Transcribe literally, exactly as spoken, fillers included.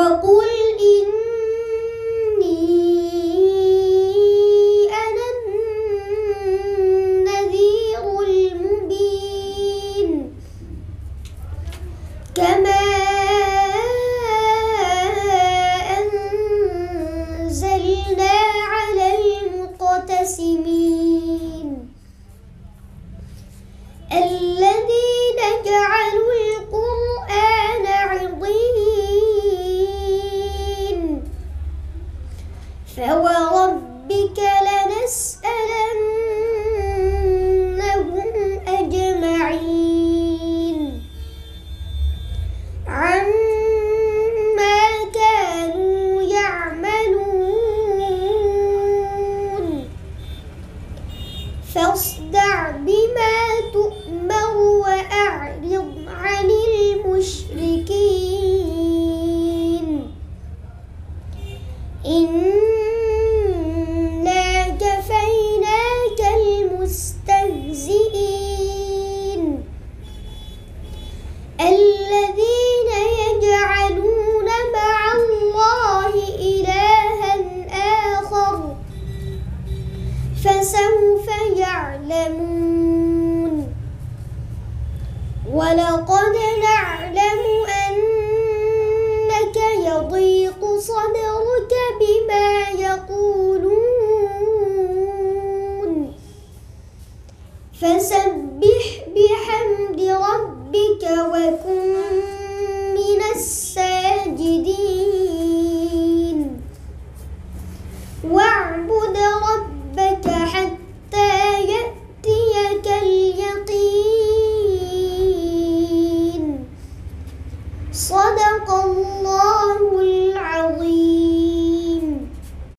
وقل إني أنا النذير المبين كما أنزلنا على المقتسمين الذين جعلوا القرآن عضين فوربك لنسألنهم أجمعين عما كانوا يعملون فاصدع بما تؤمر وأعرض عن المشركين إنا كفيناك المستهزئين الذين يجعلون مع الله إلها آخر فسوف يعلمون ولقد نعلم أنك يضيق صدرك بما يقولون فسبح بحمد ربك وكن من الساجدين واعبد ربك حتى يأتيك اليقين صدق الله